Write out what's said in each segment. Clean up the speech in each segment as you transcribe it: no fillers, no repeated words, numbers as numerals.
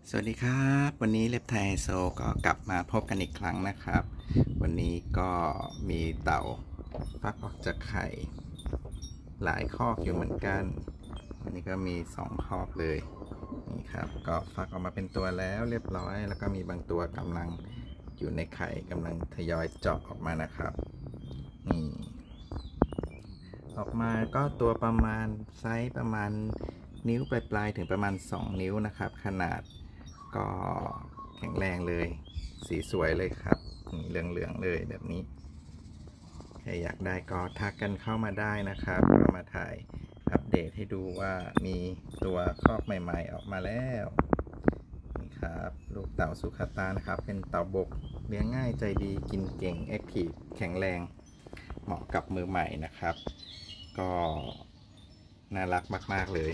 สวัสดีครับวันนี้เล็บไทยโซก็กลับมาพบกันอีกครั้งนะครับวันนี้ก็มีเต่าฟักออกจากไข่หลายคอกอยู่เหมือนกันวันนี้ก็มี2คอกเลยนี่ครับก็ฟักออกมาเป็นตัวแล้วเรียบร้อยแล้วก็มีบางตัวกำลังอยู่ในไข่กำลังทยอยเจาะออกมานะครับนี่ออกมาก็ตัวประมาณไซส์ประมาณนิ้วปลายๆถึงประมาณ2นิ้วนะครับขนาดก็แข็งแรงเลยสีสวยเลยครับเหลืองๆเลยแบบนี้ใครอยากได้ก็ทักกันเข้ามาได้นะครับก็มาถ่ายอัปเดตให้ดูว่ามีตัวคอกใหม่ๆออกมาแล้วนี่ครับลูกเต่าสุขตานะครับเป็นเต่าบกเลี้ยงง่ายใจดีกินเก่งแอคทีฟแข็งแรงเหมาะกับมือใหม่นะครับก็น่ารักมากๆเลย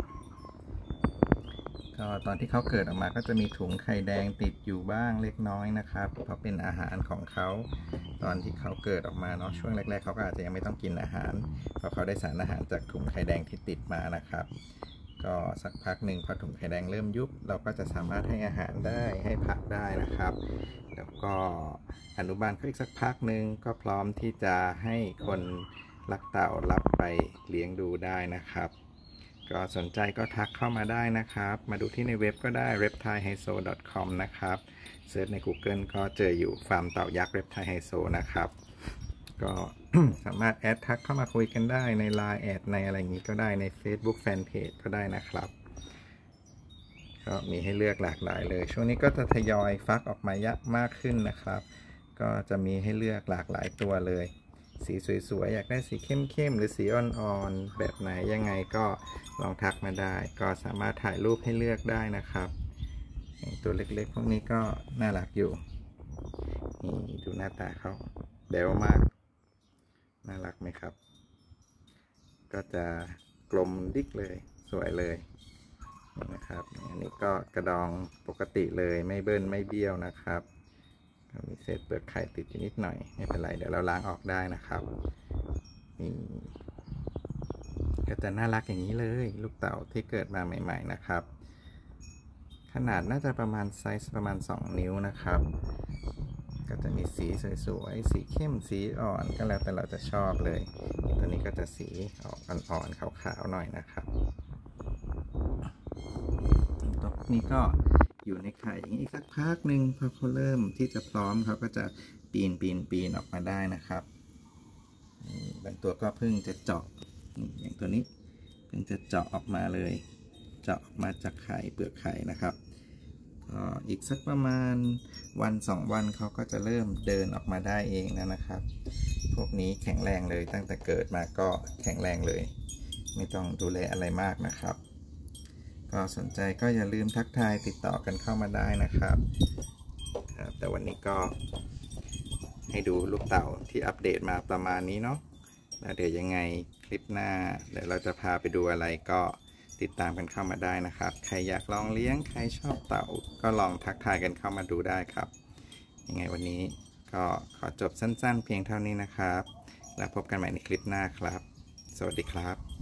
ก็ตอนที่เขาเกิดออกมาก็จะมีถุงไข่แดงติดอยู่บ้างเล็กน้อยนะครับเพราะเป็นอาหารของเขาตอนที่เขาเกิดออกมาเนาะช่วงแรกๆเขาก็อาจจะยังไม่ต้องกินอาหารเพราะเขาได้สารอาหารจากถุงไข่แดงที่ติดมานะครับก็สักพักหนึ่งพอถุงไข่แดงเริ่มยุบเราก็จะสามารถให้อาหารได้ให้ผักได้นะครับแล้วก็อนุบาลเขาอีกสักพักหนึ่งก็พร้อมที่จะให้คนรักเต่ารับไปเลี้ยงดูได้นะครับก็สนใจก็ทักเข้ามาได้นะครับมาดูที่ในเว็บก็ได้ reptilehiso.com นะครับเซิร์ชใน Google ก็เจออยู่ฟาร์มเต่ายักษ์ Reptile Hiso นะครับก็ สามารถแอดทักเข้ามาคุยกันได้ใน Line แอดในอะไรอย่างนี้ก็ได้ใน Facebook Fanpage ก็ได้นะครับก็มีให้เลือกหลากหลายเลยช่วงนี้ก็จะทยอยฟักออกมาเยอะมากขึ้นนะครับก็จะมีให้เลือกหลากหลายตัวเลยสีสวยๆอยากได้สีเข้มๆหรือสีอ่อนๆแบบไหนยังไงก็ลองทักมาได้ก็สามารถถ่ายรูปให้เลือกได้นะครับตัวเล็กๆพวกนี้ก็น่ารักอยู่นี่ดูหน้าตาเขาแบ๊วมากน่ารักไหมครับก็จะกลมดิ๊กเลยสวยเลยนะครับอันนี้ก็กระดองปกติเลยไม่เบิ้ลไม่เบี้ยวนะครับมีเศษเปลือกไข่ติดอยู่นิดหน่อยไม่เป็นไรเดี๋ยวเราล้างออกได้นะครับนี่ก็จะน่ารักอย่างนี้เลยลูกเต่าที่เกิดมาใหม่ๆนะครับขนาดน่าจะประมาณไซส์ประมาณ2นิ้วนะครับก็จะมีสีสวยๆสีเข้มสีอ่อนก็แล้วแต่เราจะชอบเลยตัวนี้ก็จะสีออกอ่อนๆขาวๆหน่อยนะครับตัวนี้ก็อยู่ในไข่อย่างนี้อีกสักพักหนึ่งพอเขาเริ่มที่จะพร้อมเขาก็จะปีนออกมาได้นะครับบางตัวก็เพิ่งจะเจาะอย่างตัวนี้เพิ่งจะเจาะออกมาเลยเจาะออกมาจากไข่เปลือกไข่นะครับอีกสักประมาณ1-2 วันเขาก็จะเริ่มเดินออกมาได้เองนะครับพวกนี้แข็งแรงเลยตั้งแต่เกิดมาก็แข็งแรงเลยไม่ต้องดูแลอะไรมากนะครับก็สนใจก็อย่าลืมทักทายติดต่อกันเข้ามาได้นะครับแต่วันนี้ก็ให้ดูลูกเต่าที่อัปเดตมาประมาณนี้เนาะแล้วเดี๋ยวยังไงคลิปหน้าเดี๋ยวเราจะพาไปดูอะไรก็ติดตามกันเข้ามาได้นะครับใครอยากลองเลี้ยงใครชอบเต่าก็ลองทักทายกันเข้ามาดูได้ครับยังไงวันนี้ก็ขอจบสั้นๆเพียงเท่านี้นะครับแล้วพบกันใหม่ในคลิปหน้าครับสวัสดีครับ